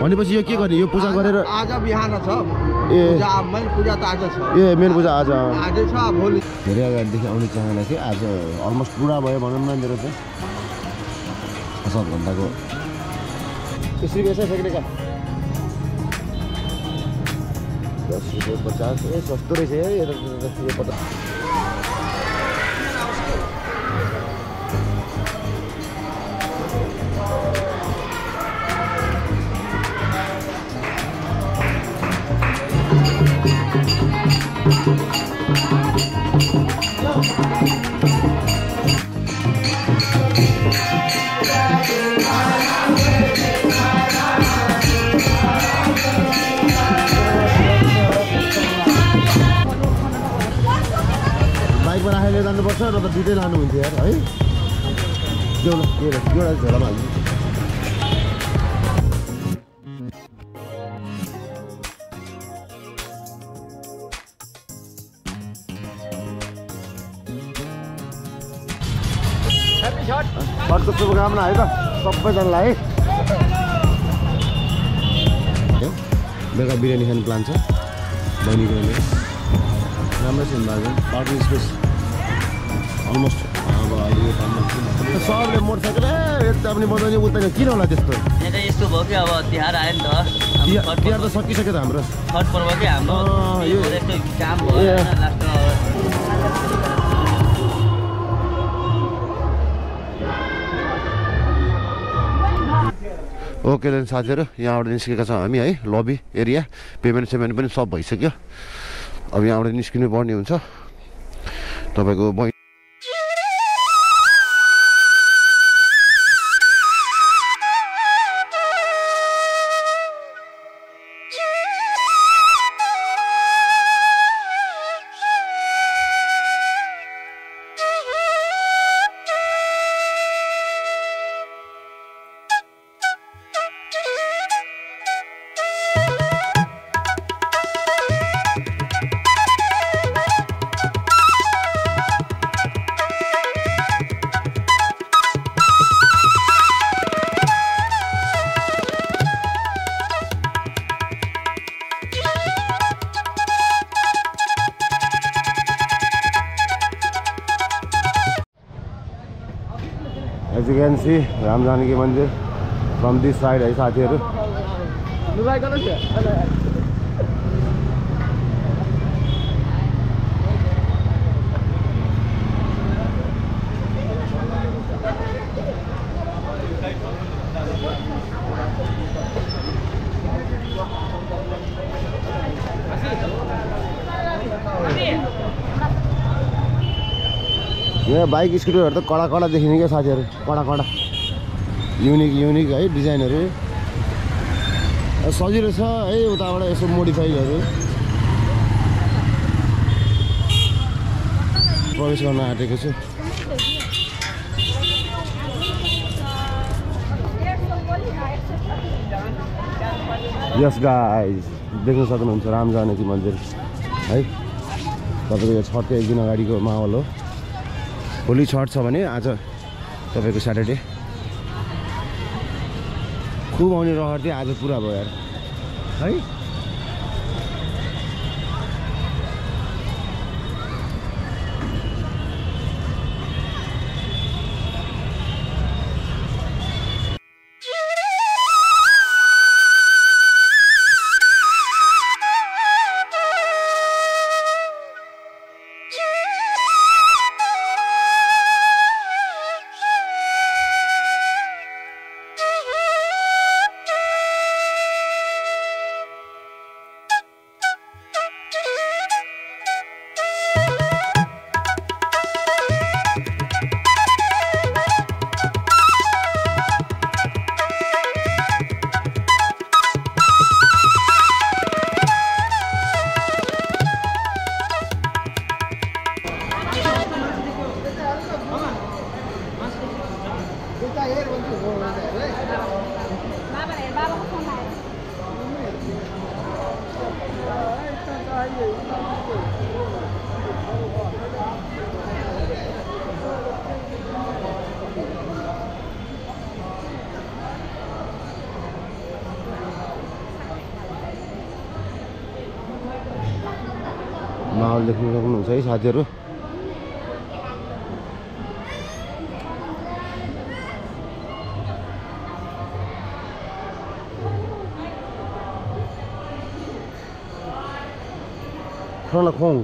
भनेपछि यो के गर्ने यो पूजा गरेर आज बिहान छ ए पूजा त आज छ ए मेन पूजा आज आजै छ भोलि धेरै अगाडिदेखि आउने चाहना थियो आज अलमोस्ट पुरा भयो भनौँ न मेरो चाहिँ 7 घन्टाको त्यसरी बेचा फेक्ने का 10 रुपियाँ 50 ए सस्तो रहेछ है यो पता बाइकमा राखेर जानुपर्छ र त दुइटै लानुहुन्थ्यो यार है एउटा झोलामा हाल्नु छठको शुभकामना है त सबैजनालाई है बेलुका बिरयानी खाने प्लान छ बहिनीको राम्रो छ बाजु पार्किङ स्पेस अलमोस्ट अब अहिले यो टाइममा सबले मोटरसाइकल यता पनि बजाउने उता किन होला त्यस्तो यस्तो भयो कि अब तिहार आयो नि त तिहार त सकिसक्यो त हाम्रो छठ पर्व कि हाम्रो यो काम भयो लास्टमा ओके देन साथीहरू यहाँबाट निस्केका छौँ हामी है लबी एरिया पेमेन्ट पनि सब भइसक्यो अब यहाँबाट निस्किनु पर्ने हुन्छ तपाईँको As you can see, Ram Janaki Mandir from this side है साथीहरु यहाँ बाइक स्कुटरहरु त कडा देखिने क्या साथीहरु कडा युनिक है डिजाइनहरु सजिलो छ है उताबाट यसो मोडिफाइडहरु प्रवेश गर्न आँटेको छु यस गाइज देख्न सक्नुहुन्छ राम जानकी मन्दिर है तपाईको यो छठको एक दिन अगाडिको माहौल हो भोलि छठ छ भने आज तपाईको सैटरडे खूब आउने रहर थियो आज पुरा भयो यार है माहौल देख्न सक्नुहुन्छ है साथीहरू। खाना खुवाउँ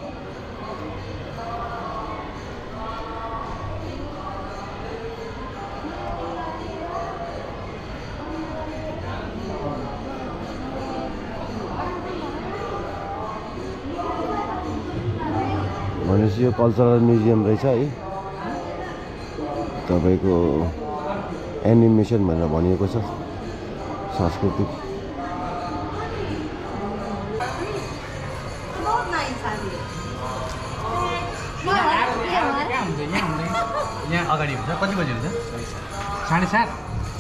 भनेपछि यो कल्चरल म्युजियम रहेछ है। तपाईँको एनिमेसन भनेर भनिएको छ सांस्कृतिक। यहाँ अगाडि हुन्छ कति बजी हुन्छ 7:30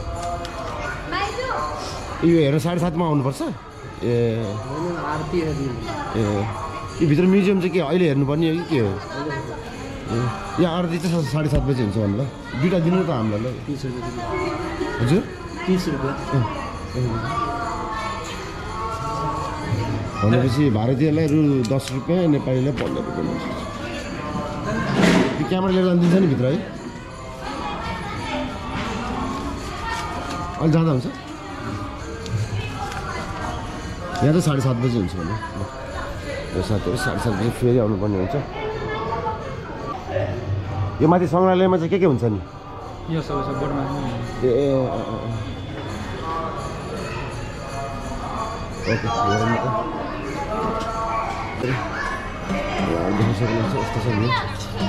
यो हेर्न 7:30 मा आउनुपर्छ। ए आरती ए यो भित्र म्युजियम चाहिँ के अहिले हेर्नुपर्ने हो कि के हो? यहाँ आरती चाहिँ 7:30 बजी हुन्छ भन्नु ल। दुईवटा दिनु त हामीलाई ल। 30 रुपियाँ हजुर 30 रुपियाँ भनेपछि भारतीयलाई रु 10 रुपियाँ, नेपालीलाई 15 रुपियाँ हुन्छ। त्यो क्यामेरा लिएर जानु दिन्छ नि भित्र है? अहिले जाँदा हुन्छ? यहाँ त 7:30 बजी हुन्छ भने यो साथीहरू 7:30 बजी फेरि आउनुपर्ने हुन्छ। यो माथि सङ्ग्रहालयमा चाहिँ के हुन्छ नि? यो सबै छ बोर्डमा ए ओके हेरौँ न त। देख्न सक्नुहुन्छ यस्तो छ नि।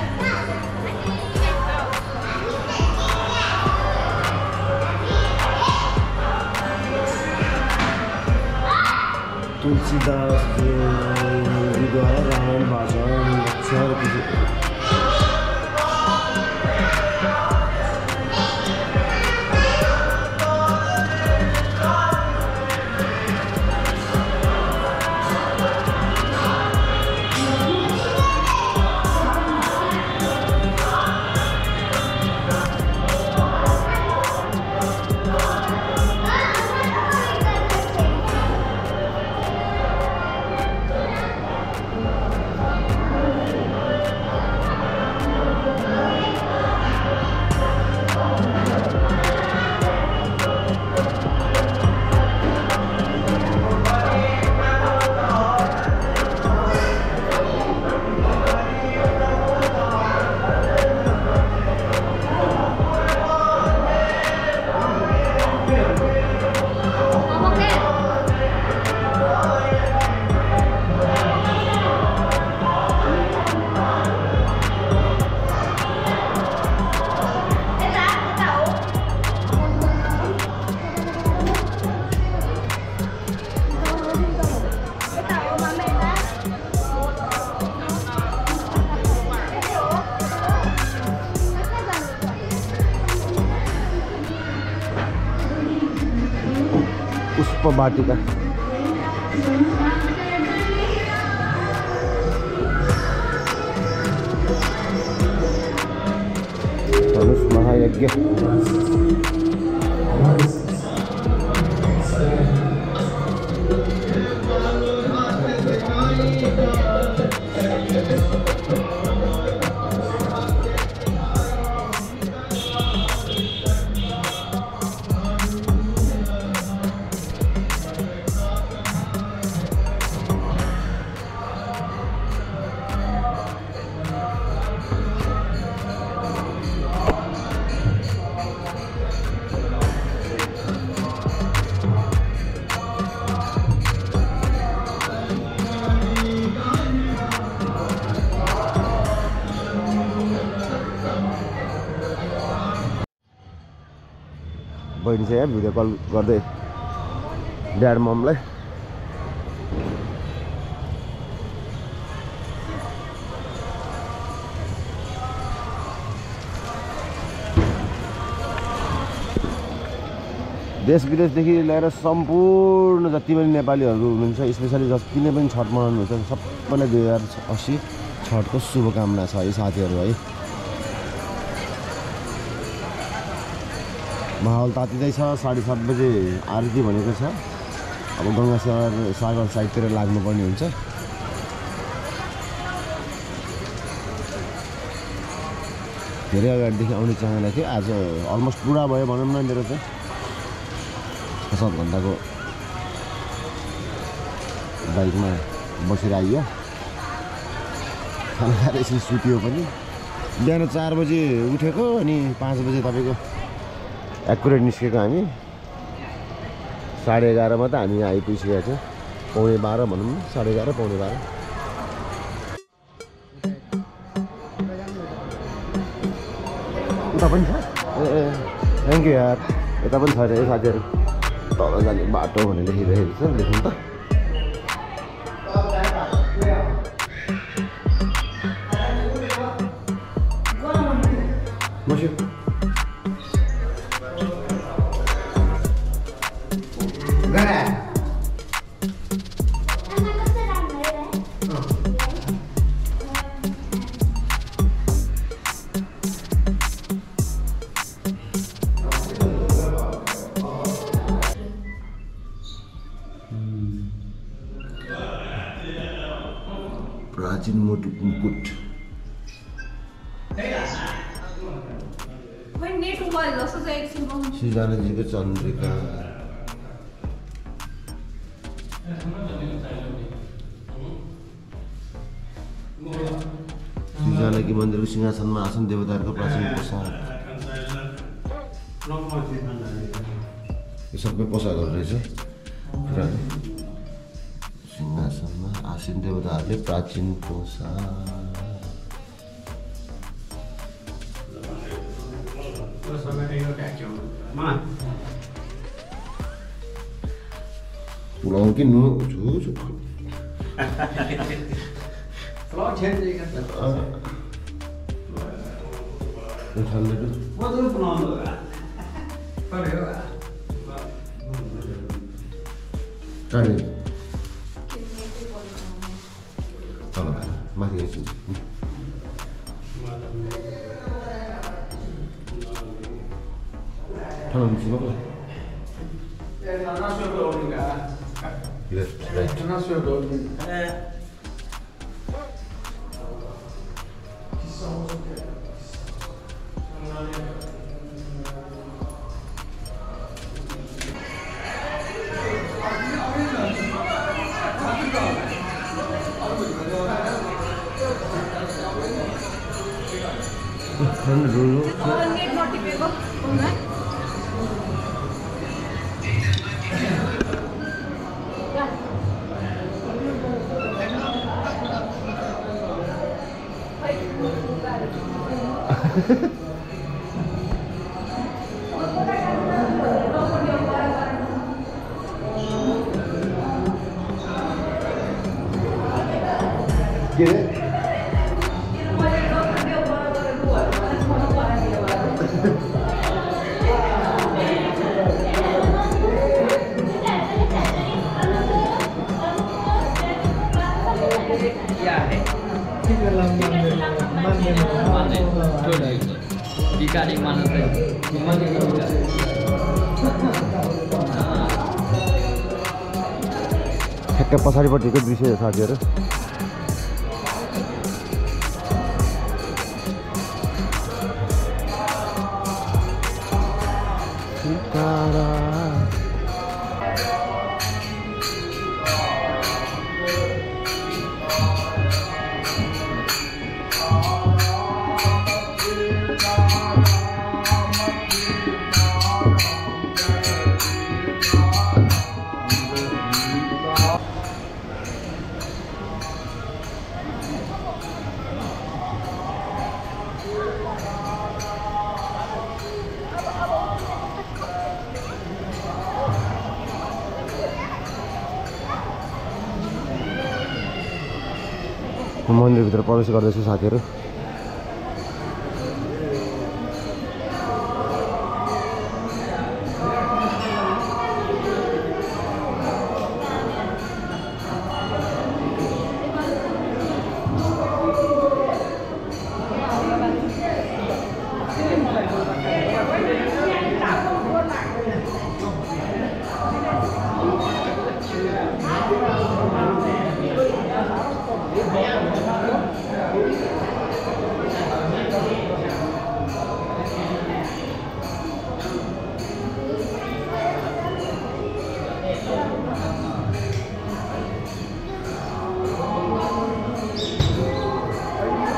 तुलसीदासद्वारा रामायण भाषण रक्षा पुष्पवाटिका। धनुष महायज्ञ। बहिनी चाहिँ यहाँ भिडियो कल गर्दै ड्याड ममलाई। देश विदेशदेखि लिएर सम्पूर्ण जति पनि नेपालीहरू हुनुहुन्छ, स्पेसली जति नै पनि छठ मनाउनुहुन्छ सबैलाई 2080 छठको शुभकामना छ है साथीहरू है। माहौल तातिँदै छ। 7:30 बजे आरती भनेको छ। अब गङ्गासागर साइडतिर लाग्नुपर्ने हुन्छ। धेरै अगाडिदेखि आउने चाहना थियो। आज अलमोस्ट पुरा भयो भनौँ न मेरो चाहिँ 7 घन्टाको बाइकमा बसेर आइयो। खाना खाएर यसरी सुत्यो पनि। बिहान 4 बजे उठेको अनि 5 बजे तपाईँको एक्युरेट निस्केको हामी। 11:30 मा त हामी आइपुगिसकेका थियौँ। 11:15 भनौँ न, 11:30 11:15। उता पनि छ ए थ्याङ्क यू यार। यता पनि छ अरे साथीहरू। तल जाने बाटो भनेर लेखिरहेको छ, लेख्नु त। बस्यो प्राचीन मोटु मुकुट। सिजानाजीको चन्द्रिका। सिजानाकी मन्दिरको सिंहासनमा आसन देवताहरूको प्राचीन पोसाक। यो सबै पोसाकहरू रहेछ। सिंहासनमा आसीन देवताहरूले प्राचीन पोसाक। पुलाउ कि नु छु माथि left, right. Get it? ठ्याक्कै पछाडिपट्टिको दृश्य साथीहरू। मन्दिरभित्र प्रवेश गर्दैछु साथीहरू।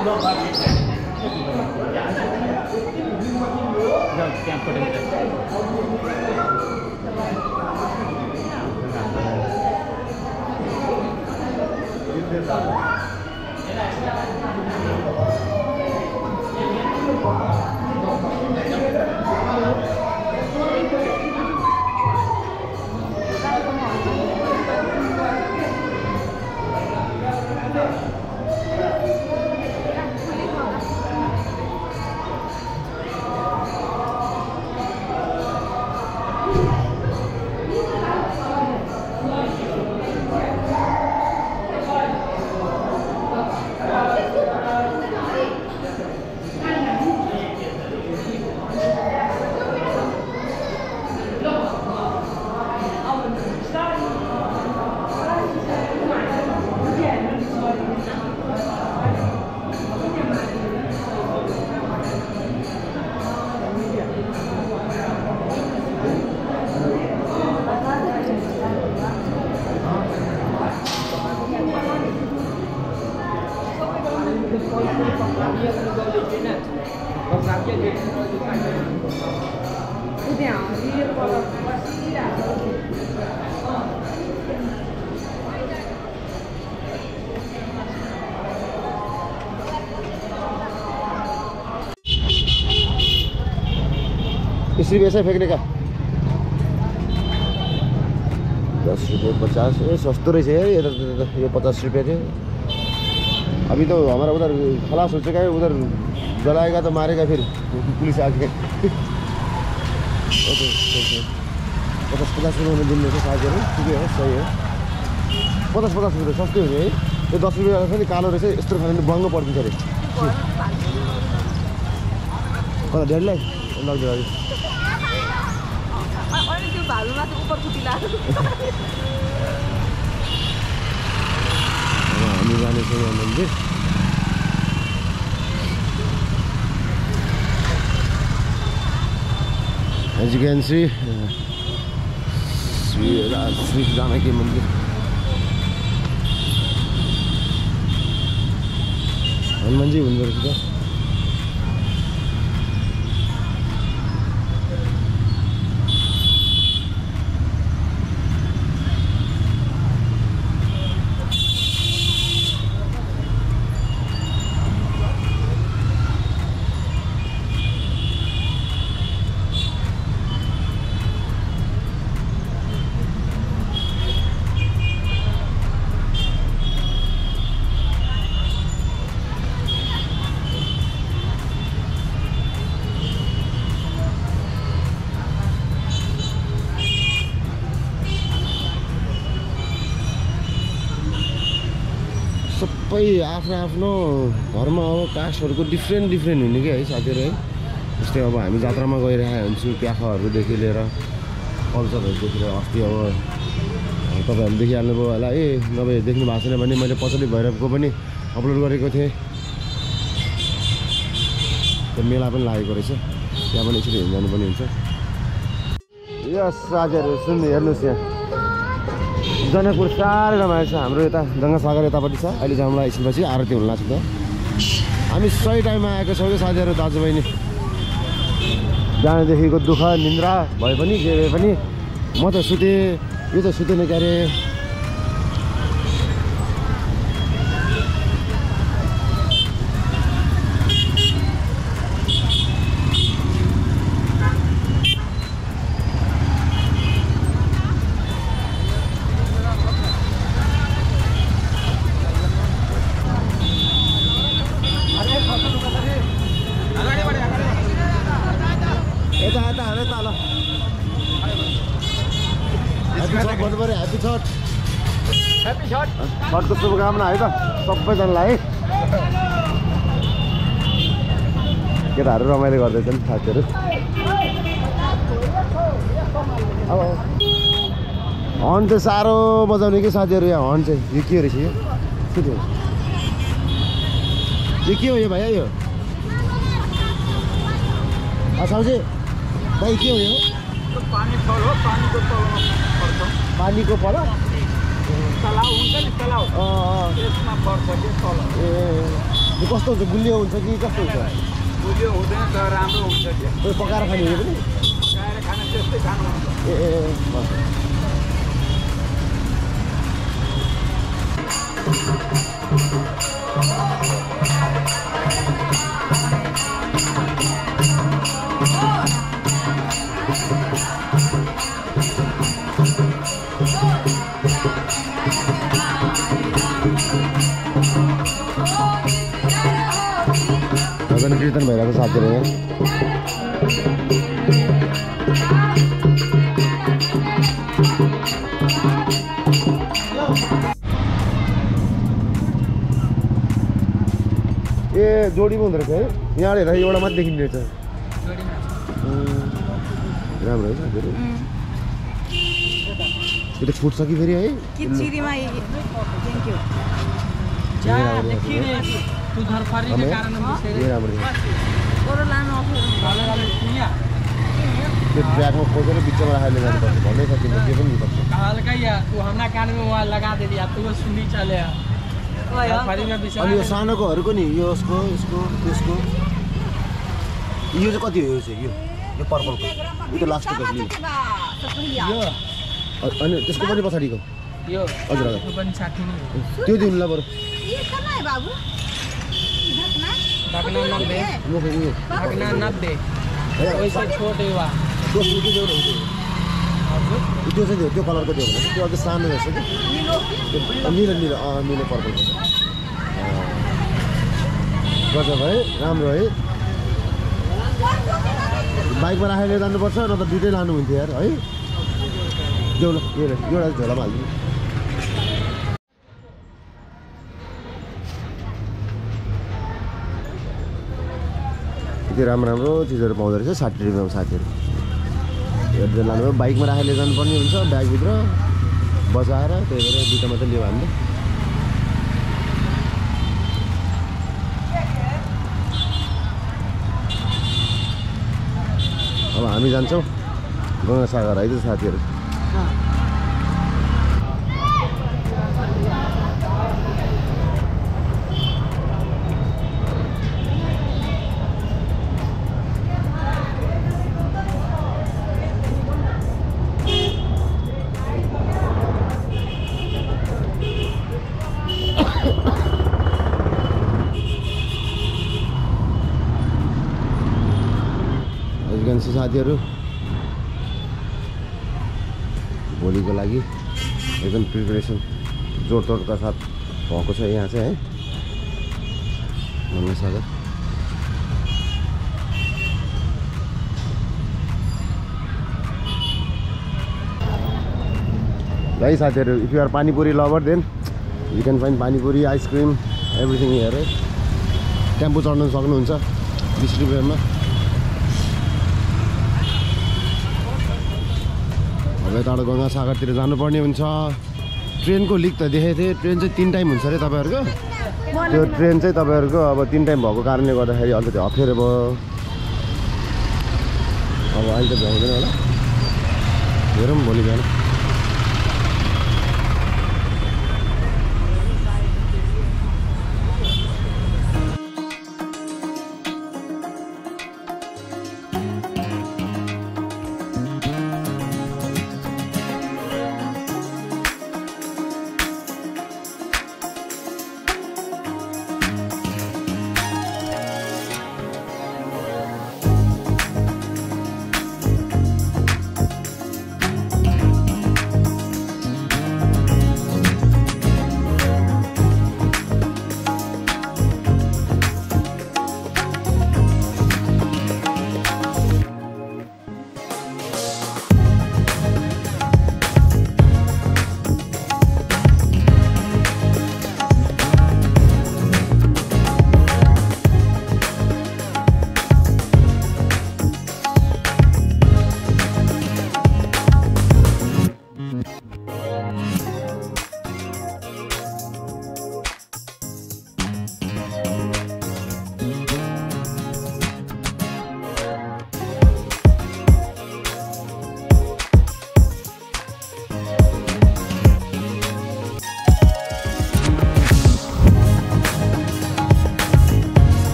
इसी वैसे फेंकने का 10 रुपये 50 ये सस्तो रहेछ है ये 50 रुपये थे अभी तो हमारा उधर खलास हो चुका है उधर जलाएगा तो मारेगा फिर पुलिस आके 50-50 रुपये में दिन में साथीहरू ठिकै हो सही हो 50-50 रुपये सस्तै हो है यो 10 रुपये वाला पनि कालो रहेछ यस्तो खाने बङ्गो पर्दिन्छ अरे कता डेढलाई लग्यो अघि हामी जानेछौँ यहाँ मन्दिर As you can see, Sri Janaki Mandir. Hanuman ji हुनुहुँदो रहेछ त सबै आफ्नो आफ्नो धर्म हो कास्टहरुको डिफ्रेन्ट हुने के है साथीहरु है जस्तै अब हामी जात्रामा गइरहेको हुन्छु प्याखाहरुदेखि लिएर कल्चरहरुदेखि लिएर अस्ति अब तपाईहरु देखिहाल्नुभयो होला ए नभए देख्नु भएको छैन भने मैले पछाडि भैरवको पनि अपलोड गरेको थिएँ त्यो मेला पनि लागेको रहेछ त्यहाँ पनि यसरी हिँड्नु पनि हुन्छ यस साथीहरु सुन्नु हेर्नुस् यहाँ जनकपुर साह्रै रमाइलो छ हाम्रो यता गङ्गासागर यतापट्टि छ अहिले जाउँला एकछिनपछि आरती हुन लाग्छ त हामी सही टाइममा आएको छौँ कि साथीहरु दाजुबहिनी बिहानदेखिको दुःख निन्द्रा भए पनि जे भए पनि म त सुतेँ यो त सुतेन के अरे छठको शुभकामना है त सबैजनालाई है केटाहरू रमाइलो गर्दैछन् साथीहरू अब हर्न चाहिँ साह्रो बजाउने कि साथीहरू यहाँ हर्न चाहिँ यो के रहेछ यो के हो यो भाइ यो साउजी भाइ के हो यो पानीको फल तलाउ हुन्छ नि तलाउ त्यसमा पर्छ के तल ए यो कस्तो हुन्छ गुलियो हुन्छ कि कस्तो हुन्छ गुलियो हुँदैन तर राम्रो हुन्छ त्यो पकाएर खाने हो पनि पकाएर खाना त्यस्तै खानु भजन कीर्तन भइरहेको साथीहरू यहाँ ए जोडीमा हुँदो रहेछ है यहाँ हेर एउटा मात्रै देखिने रहेछ राम्रो है साथीहरू यो त फुट्छ कि फेरि है त्यो ट्र्याकमा खोजेर बिचमा राखेर जानुपर्छ भन्दै सकिन्छ के पनि हुनसक्छ अनि यो सानोकोहरूको नि यसको यसको त्यसको यो चाहिँ कति हो यो चाहिँ यो पर्पलको यो त लास्टको अनि त्यसको पनि पछाडिको हजुर हजुर त्यो दिनु ल बरु त्यो चाहिँ त्यो कलरको त्यो भने त्यो अझ सानो रहेछ कि निलो निलो निलो पर्पलको गजब है राम्रो है बाइकमा राखेर जानुपर्छ न त दुइटै लानु हुन्थ्यो यार है एउटा झोलामा हालिदिनु यति राम्रो राम्रो चिजहरू पाउँदो रहेछ 60 रुपियाँमा साथीहरू हेर्दै लानुभयो बाइकमा राखेर जानुपर्ने हुन्छ ब्यागभित्र बचाएर त्यही भएर दुइटा मात्रै लियो हामीले अब हामी जान्छौँ गङ्गासागर है त साथीहरू साथीहरू भोलिको लागि एकदम प्रिपरेसन जोडतोडका साथ भएको छ यहाँ चाहिँ है गङ्गासागर है साथीहरू if you are panipuri lover then you can find panipuri ice cream everything here है टेम्पो चढ्न सक्नुहुन्छ 20 रुपियाँमा अब यताबाट गङ्गासागरतिर जानुपर्ने हुन्छ ट्रेनको लिक त देखेको थिएँ ट्रेन चाहिँ 3 टाइम हुन्छ अरे तपाईँहरूको त्यो ट्रेन चाहिँ तपाईँहरूको अब 3 टाइम भएको कारणले गर्दाखेरि अलिकति अप्ठ्यारो भयो अब अहिले त भ्याउँदैन होला हेरौँ भोलि बिहान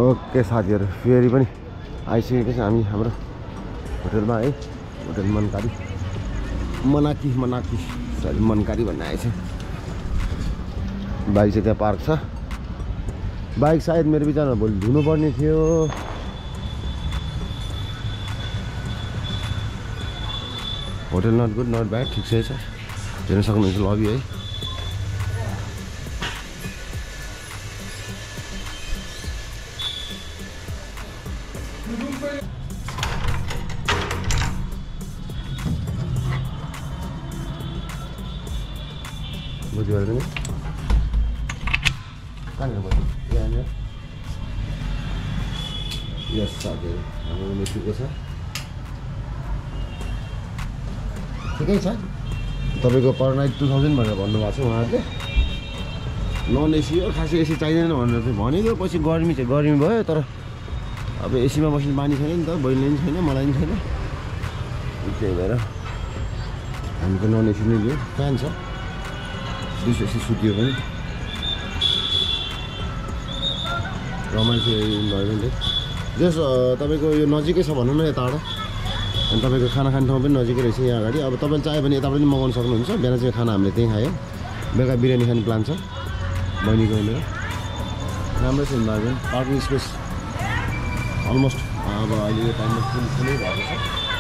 ओके साथीहरू फेरि पनि आइसकेको छ हामी हाम्रो होटलमा है। होटल मनकारी मनाकी सरी मनकारी भन्ने आएछ। बाइक चाहिँ त्यहाँ पार्क छ। बाइक सायद मेरो विचारमा भोलि धुनुपर्ने थियो। Hotel not good not bad ठिक छ हेर्न सक्नुहुन्छ लबी है। बुझ्यो नि कहाँनिर बस्यो यहाँनिर। यस साथीहरू हाम्रो मेसीको छ ठिकै छ। तपाईँको पर नाइट 2000 भनेर भन्नुभएको छ उहाँहरूले। नन एसी हो खासै एसी चाहिँदैन भनेर चाहिँ भनेको। पछि गर्मी भयो तर अब एसीमा बस्ने बानी छैन नि त। बहिनीले पनि छैन मलाई पनि छैन। त्यही भएर हामी त नन एसी नै लियो। फ्यान छ 200 एसी सुत्यो पनि रमाइलो इन्भाइरोमेन्ट है। जस तपाईँको यो नजिकै छ भनौँ न यताबाट। अनि तपाईँको खाना खाने ठाउँ पनि नजिकै रहेछ यहाँ अगाडि। अब तपाईँले चाह्यो भने यताबाट पनि मगाउनु सक्नुहुन्छ। बिहान चाहिँ खाना हामीले त्यहीँ खायो। बेलुका बिरयानी खाने प्लान छ बहिनीको मेरो। राम्रो छ इन्भाइरोमेन्ट। पार्किङ स्पेस अलमोस्ट अब अहिले यो टाइममा फुलै भएको छ।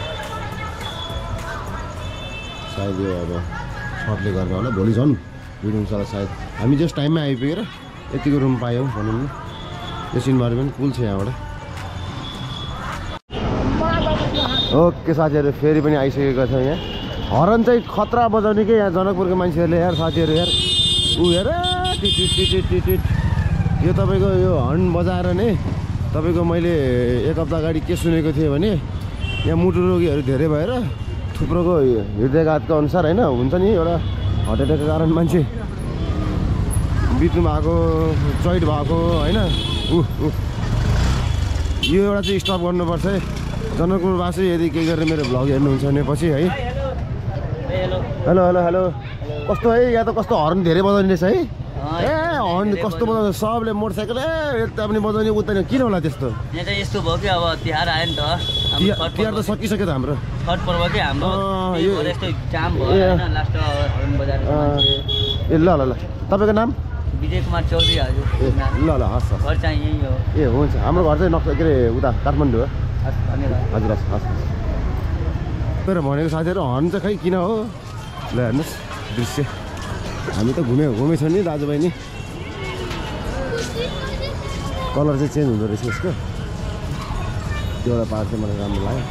सायद यो अब सर्टले गर्दा होला भोलि झन् रुम छ सायद। हामी जस्ट टाइममा आइपुगेर यतिको रुम पायौँ भनौँ न। यस इन्भाइरोमेन्ट कुल छ यहाँबाट। ओके साथीहरू फेरि पनि आइसकेको छ यहाँ। हर्न चाहिँ खतरा बजाउने कि यहाँ जनकपुरको मान्छेहरूले यार साथीहरू यार। ऊ हेर टिट यो तपाईँको यो हर्न बजाएर नै तपाईँको मैले एक हप्ता अगाडि के सुनेको थिएँ भने यहाँ मुटु रोगीहरू धेरै भएर थुप्रोको हृदयघातको अनुसार होइन हुन्छ नि एउटा हार्ट एट्याकको कारण मान्छे बित्नु भएको चोइट भएको होइन। यो एउटा चाहिँ स्टप गर्नुपर्छ है। जनकपुरवासी यदि केही गरेर मेरो भ्लग हेर्नुहुन्छ भने पछि है। हेलो हेलो हेलो कस्तो है यहाँ त कस्तो हर्न धेरै बजाउने रहेछ है। ए हर्न कस्तो बजाउँछ सबले मोटरसाइकल यता पनि बजाउने उता किन होला त्यस्तो। यहाँ चाहिँ यस्तो भयो कि अब तिहार आयो नि त। तिहार त सकिसक्यो त हाम्रो छठ पर्व कि हाम्रो यस्तो जाम भयो होइन लास्टमा हर्न बजाएर। ए ल ल ल तपाईँको नाम विजय कुमार चौधरी हजुर। ल ल हस् हस् घर चाहिँ यही हो। ए हुन्छ हाम्रो घर चाहिँ के अरे उता काठमाडौँ हो। हस् धन्यवाद हजुर हस् हस् मेरो भनेको साथीहरू हर्न चाहिँ खै किन हो। ल हेर्नुहोस् दृश्य हामी त घुमेछौँ नि दाजुभाइ नि। कलर चाहिँ चेन्ज हुँदो रहेछ यसको। त्यो एउटा पार्ट चाहिँ मलाई राम्रो लाग्यो।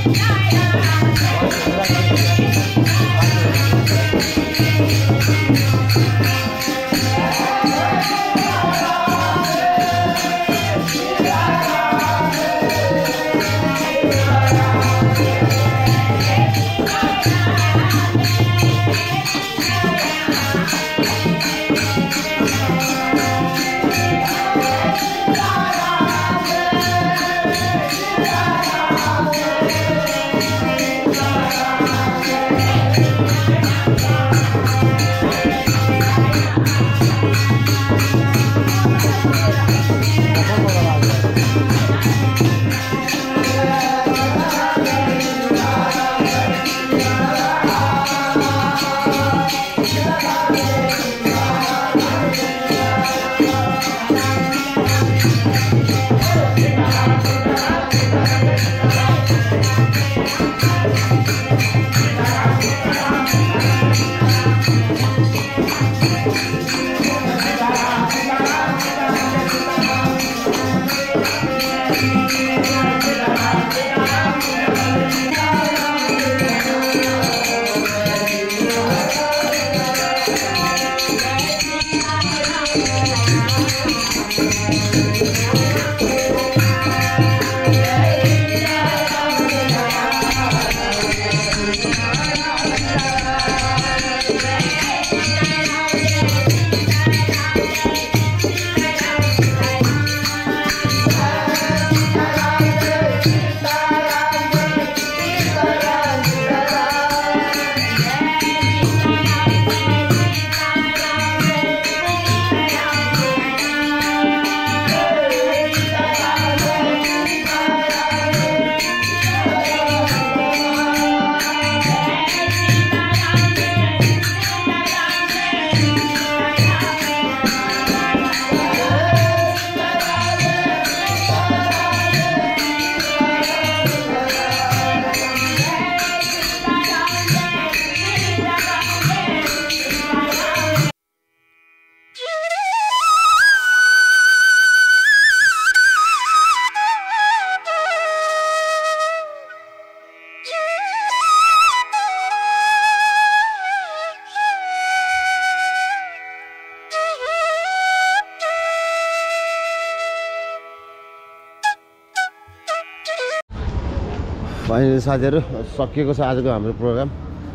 फाइनली साथीहरु सकिएको छ आजको हाम्रो प्रोग्राम।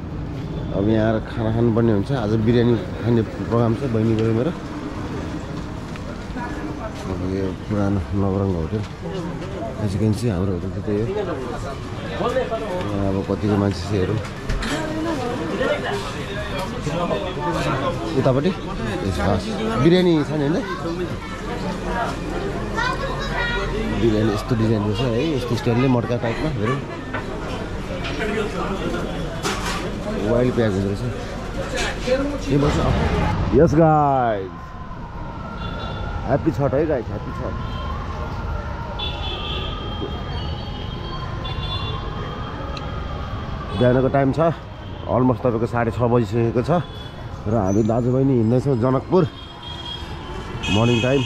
अब यहाँ खाना खानुपर्ने हुन्छ। आज बिरयानी खाने प्रोग्राम छ बहिनीको मेरो। यो पुरानो नवरङ्ग होटल एजुकेन्सी हाम्रो होटल त त्यही हो। अब कतिको मान्छे चाहिँ हेरौँ उतापट्टि बिरयानी छ नि हैन। बिरयानी यस्तो डिजाइनको छ है, यस्तो स्टाइलले मड्का टाइपमा हेरौँ। वाइल्ड प्याक हुँदो रहेछ। यस गाइज ह्याप्पी छठ है गाइज, ह्याप्पी छठ। बिहानको टाइम छ अलमोस्ट तपाईँको 6:30 बजिसकेको छ र हामी दाजुबहिनी हिँड्दैछौँ जनकपुर। मर्निङ टाइम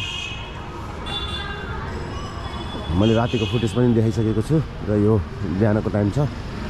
मैले रातिको फुटेज पनि देखाइसकेको छु र यो बिहानको टाइम छ।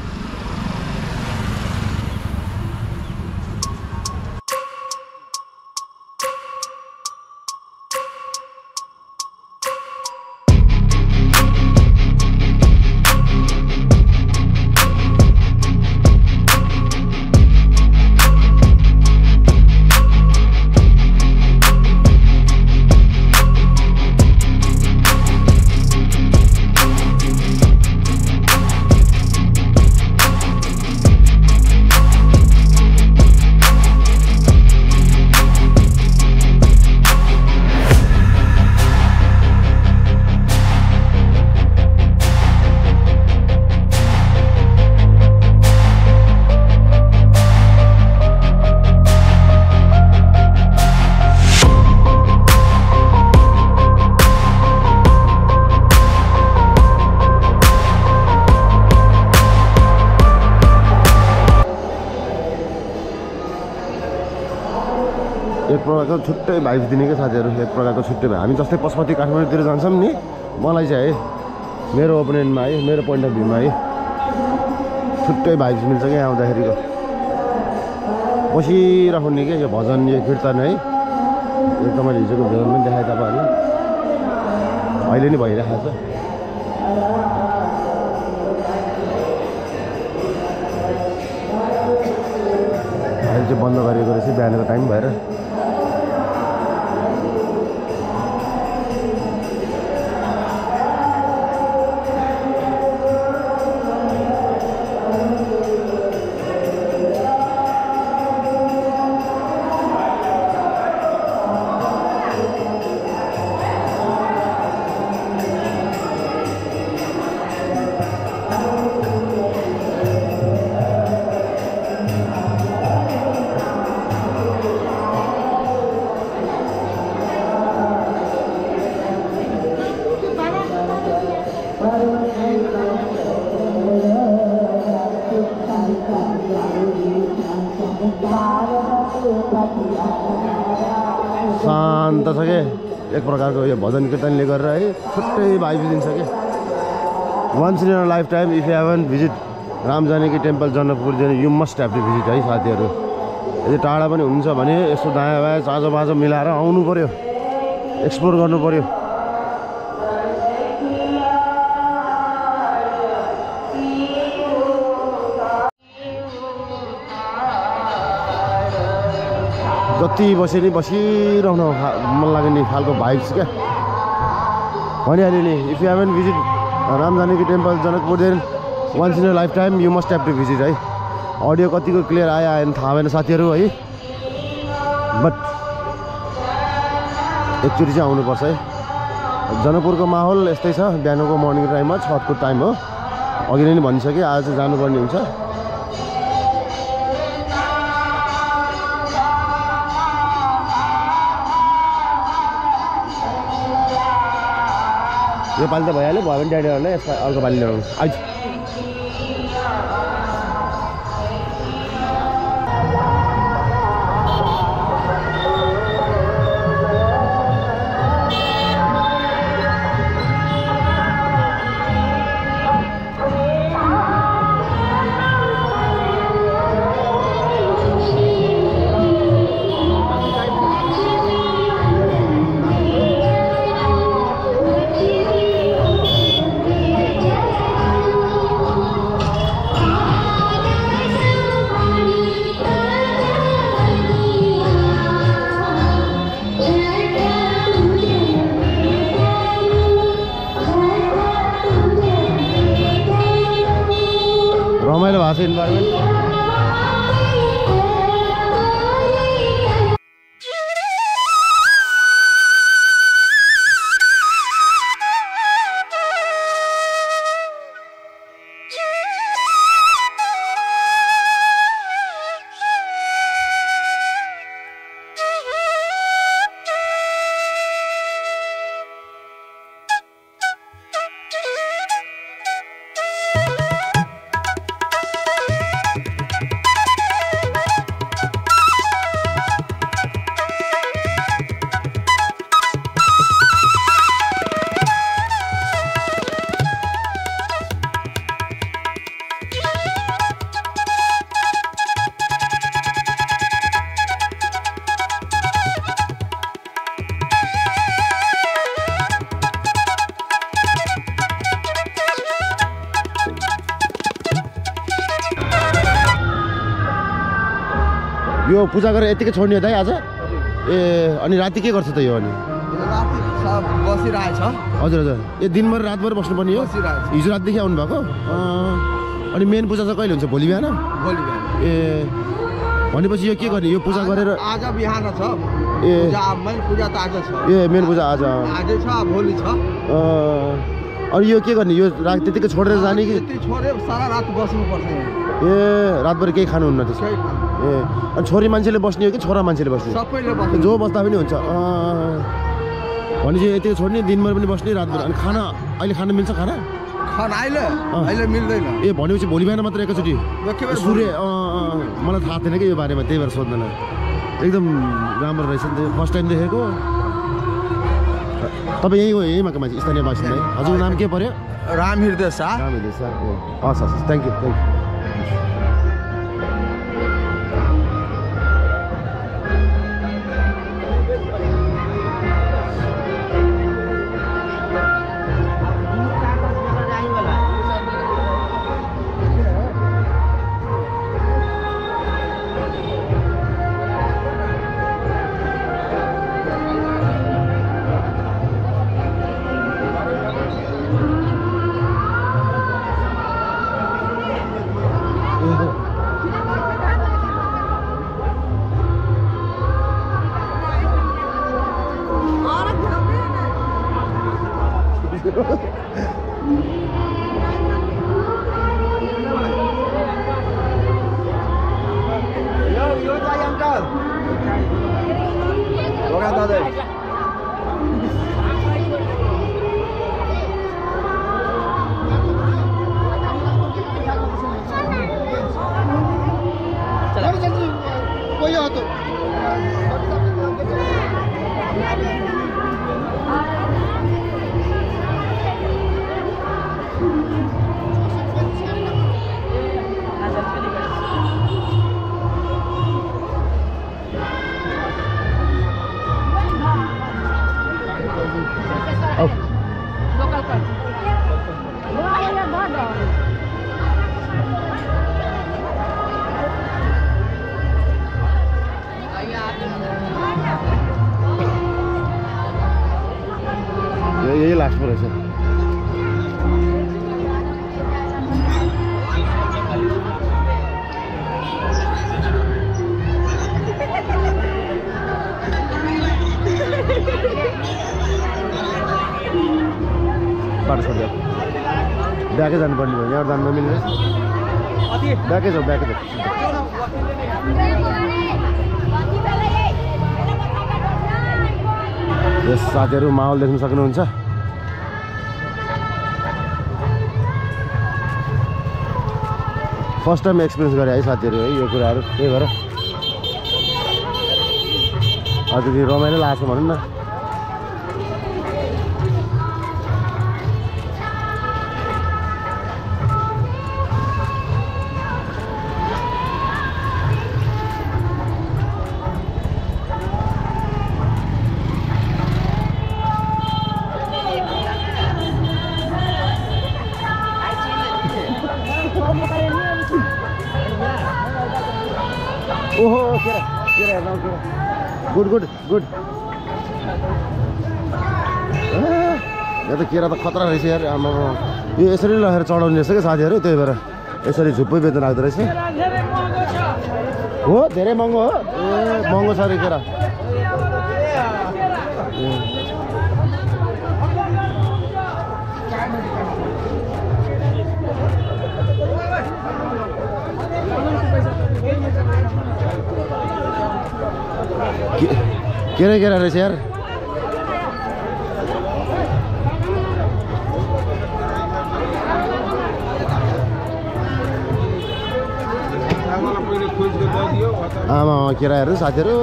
एक प्रकारको छुट्टै भाइब दिने क्या साथीहरू, एक प्रकारको छुट्टै भाइ। हामी जस्तै पशुपति काठमाडौँतिर जान्छौँ नि, मलाई चाहिँ है मेरो ओपिनियनमा है, मेरो पोइन्ट अफ भ्यूमा है छुट्टै भाइब्स मिल्छ क्या आउँदाखेरिको बसिराख्ने क्या यो भजन यो कीर्तन है यो त मैले हिजोको भजन पनि देखाएँ तपाईँहरू अहिले नि भइरहेको छ अहिले चाहिँ बन्द गरेको रहेछ बिहानको टाइम भएर शान्त छ के एक प्रकारको यो भजन कीर्तनले गरेर है छुट्टै भाइब दिन्छ के once in a life time if you haven visit Ram Janaki temple Janakpur then you must have to visit है साथीहरू यदि टाढा पनि हुनुहुन्छ भने यसो दायाँ बायाँ चाँजो बाँजो मिलाएर आउनु पऱ्यो एक्सप्लोर गर्नु पऱ्यो जति बसे नि बसिरहनु मन लाग्ने खालको भाइब्स क्या भनिहाल्यो नि if you haven visit Ram Janaki temple Janakpur then once in a life time you must have to visit है अडियो कतिको क्लियर आयो आएन थाहा भएन साथीहरू है बट एकचोटि चाहिँ आउनुपर्छ है जनकपुरको माहौल यस्तै छ बिहानको मर्निङ टाइममा छठको टाइम हो अघि नै भनिसकेँ आज चाहिँ जानुपर्ने हुन्छ यो पालि त भइहाल्यो भयो भने ड्याडीहरूलाई यसमा अर्को पालि ल्याउनु आइज रमाइलो भएको छ इन्भाइरोमेन्ट यो पूजा गरेर यतिकै छोड्ने हो दाइ आज ए अनि राति के गर्छ त यो अनि बसिरहेछ हजुर हजुर ए दिनभर रातभर बस्नुपर्ने हो हिजो रातदेखि आउनु भएको अनि मेन पूजा चाहिँ कहिले हुन्छ भोलि बिहान ए भनेपछि यो के गर्ने यो पूजा गरेर आज बिहान छ ए मेन पूजा त आज छ ए मेन पूजा आज छ भोलि छ अनि यो के गर्ने यो रात त्यतिकै छोडेर जाने कि छोडे सारा रात बस्नुपर्छ ए रातभर केही खानुहुन्न त्यसो ए अनि छोरी मान्छेले बस्ने हो कि छोरा मान्छेले बस्ने सबैले बस्ने जो बस्दा पनि हुन्छ भनेपछि यतिकै छोड्ने दिनभर पनि बस्ने रातभर अनि खाना अहिले खान मिल्छ खाना अहिले मिल्दैन ए भनेपछि भोलि बिहान मात्र एकैचोटि सूर्य मलाई थाहा थिएन कि यो बारेमा त्यही भएर सोध्नलाई एकदम राम्रो रहेछ नि त फर्स्ट टाइम देखेको तपाईँ यहीँमाको मान्छे स्थानीय बासिन्दा है हजुरको नाम के पर्यो राम हृदय शाह हस् हस् थ्याङ्क यू यो चाहिँ अङ्कल दोकान दादै कोही हो त यही लास्ट पो रहेछ बाटो छ ब्याकै जानुपर्ने भयो यहाँ जानु नमिल्ने ब्याकै छ ब्याकै छ यस साथीहरू माहौल देख्न सक्नुहुन्छ फर्स्ट टाइम एक्सपिरियन्स गरेँ है साथीहरू है यो कुराहरू त्यही भएर अझै रमाइलो लाग्छ भनौँ न ओहो केरा हेर्नु केरा गुड गुड गुड यहाँ त केरा त खतरा रहेछ यार आमा यो यसरी लगेर चढाउने रहेछ क्या साथीहरू त्यही भएर यसरी झुप्पै बेच्न लाग्दो रहेछ हो धेरै महँगो हो ए महँगो छ अरे केरा के रहेछ यार आमा केराहरू साथीहरू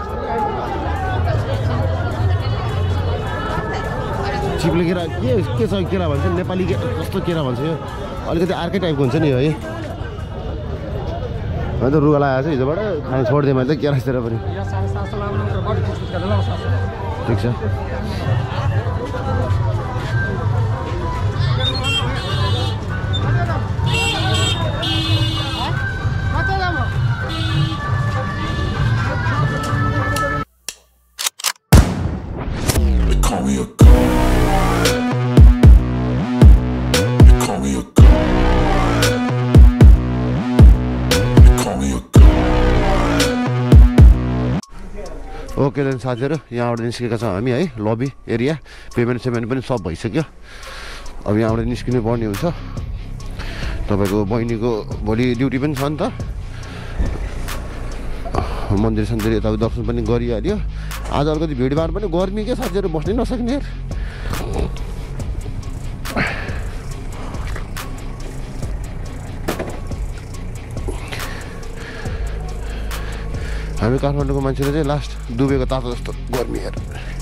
चिप्ले केरा के छ केरा भन्छ नेपाली कस्तो केरा भन्छ यो अलिकति अर्कै टाइपको हुन्छ नि है मैले त रुगा लगाएको छ हिजोबाट खानु छोडिदिएँ मैले त केरातिर पनि ठिक छ ओके देन साथीहरू यहाँबाट निस्केका छौँ हामी है लबी एरिया पेमेन्ट पनि सब भइसक्यो अब यहाँबाट निस्किनु पर्ने हुन्छ तपाईँको बहिनीको भोलि ड्युटी पनि छ नि त मन्दिर सन्दिर यता दर्शन पनि गरिहाल्यो आज अलिकति भिडभाड पनि गर्मी के साथीहरू बस्नै नसक्ने हामी काठमाडौँको मान्छेले चाहिँ लास्ट डुबेको तातो जस्तो गर्मी हेर